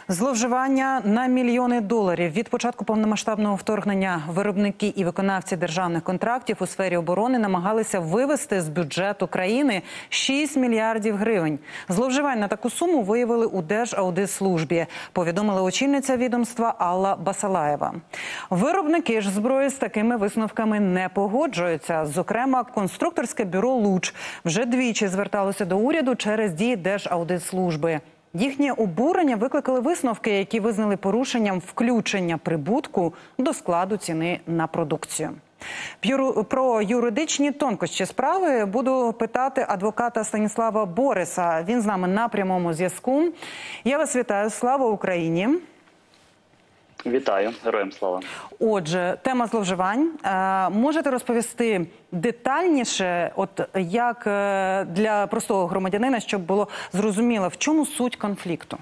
Зловживання на мільйони доларів. Від початку повномасштабного вторгнення виробники і виконавці державних контрактів у сфері оборони намагалися вивести з бюджету країни 6 мільярдів гривень. Зловживань на таку суму виявили у Держаудитслужбі, повідомила очільниця відомства Алла Басалаєва. Виробники ж зброї з такими висновками не погоджуються. Зокрема, конструкторське бюро «Луч» вже двічі зверталося до уряду через дії Держаудитслужби. Їхнє обурення викликали висновки, які визнали порушенням включення прибутку до складу ціни на продукцію. Про юридичні тонкощі справи буду питати адвоката Станіслава Бориса. Він з нами на прямому зв'язку. Я вас вітаю. Слава Україні! Вітаю. Героям слава. Отже, тема зловживань. Можете розповісти детальніше, як для простого громадянина, щоб було зрозуміло, в чому суть конфлікту?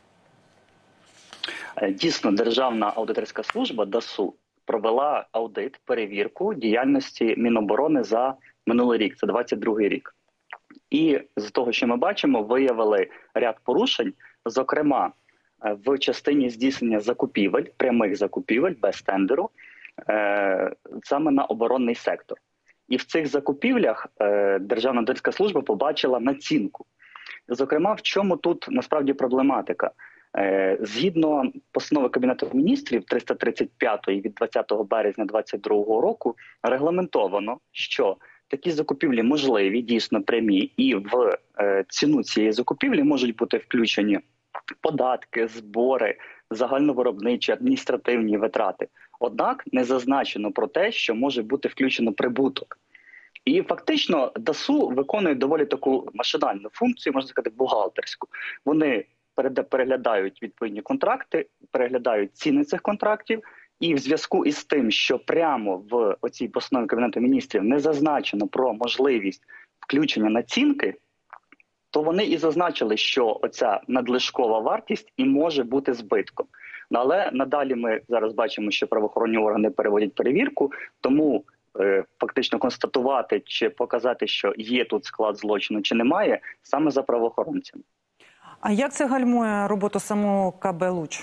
Дійсно, Державна аудиторська служба ДАСУ провела аудит, перевірку діяльності Міноборони за минулий рік, це 22-й рік. І з того, що ми бачимо, виявили ряд порушень, зокрема, в частині здійснення закупівель, прямих закупівель, без тендеру, саме на оборонний сектор. І в цих закупівлях Державна аудиторська служба побачила націнку. Зокрема, в чому тут насправді проблематика? Згідно постанови Кабінету міністрів 335 від 20 березня 2022 року регламентовано, що такі закупівлі можливі, дійсно прямі, і в ціну цієї закупівлі можуть бути включені податки, збори, загальновиробничі, адміністративні витрати. Однак не зазначено про те, що може бути включено прибуток. І фактично ДАСУ виконує доволі таку машинальну функцію, можна сказати, бухгалтерську. Вони переглядають відповідні контракти, переглядають ціни цих контрактів, і в зв'язку із тим, що прямо в оцій постанові Кабінету міністрів не зазначено про можливість включення націнки, то вони і зазначили, що оця надлишкова вартість і може бути збитком. Але надалі ми зараз бачимо, що правоохоронні органи переводять перевірку, тому фактично констатувати чи показати, що є тут склад злочину чи немає, саме за правоохоронцями. А як це гальмує роботу самого КБ «Луч»?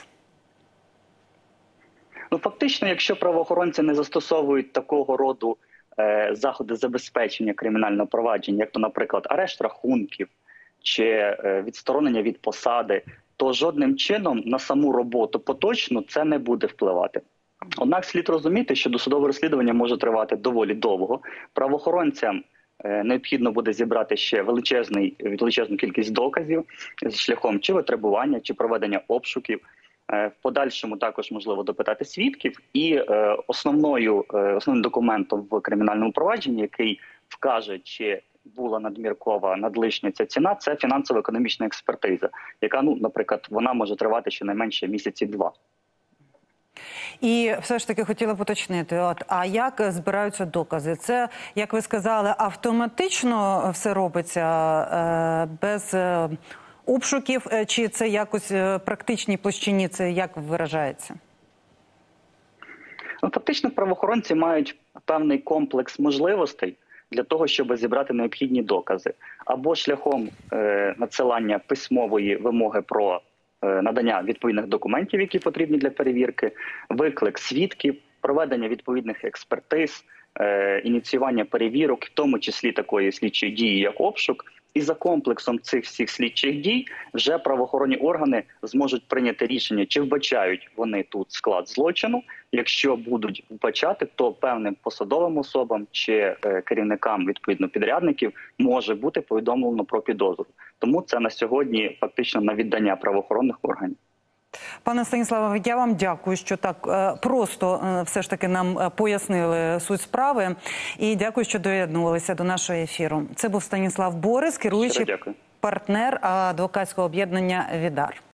Фактично, якщо правоохоронці не застосовують такого роду заходи забезпечення кримінального провадження, як то, наприклад, арешт рахунків, чи відсторонення від посади, то жодним чином на саму роботу поточну це не буде впливати. Однак слід розуміти, що досудове розслідування може тривати доволі довго. Правоохоронцям необхідно буде зібрати ще величезну кількість доказів з шляхом чи витребування, чи проведення обшуків. В подальшому також можливо допитати свідків. І основним документом в кримінальному провадженні, який вкаже, чи була надміркова, надлишня ця ціна, це фінансово-економічна експертиза, яка, наприклад, вона може тривати щонайменше місяці-два. І все ж таки хотіла б уточнити, а як збираються докази? Це, як ви сказали, автоматично все робиться без обшуків, чи це якось в практичній площині, це як виражається? Фактично правоохоронці мають певний комплекс можливостей для того, щоб зібрати необхідні докази. Або шляхом надсилання письмової вимоги про надання відповідних документів, які потрібні для перевірки, виклик свідків, проведення відповідних експертиз, ініціювання перевірок, в тому числі такої слідчої дії, як обшук. І за комплексом цих всіх слідчих дій вже правоохоронні органи зможуть прийняти рішення, чи вбачають вони тут склад злочину. Якщо будуть вбачати, то певним посадовим особам чи керівникам, відповідно, підрядників може бути повідомлено про підозру. Тому це на сьогодні фактично на віддання правоохоронних органів. Пане Станіславе, я вам дякую, що так просто все ж таки нам пояснили суть справи. І дякую, що доєднувалися до нашого ефіру. Це був Станіслав Борис, керуючий партнер адвокатського об'єднання «Відар».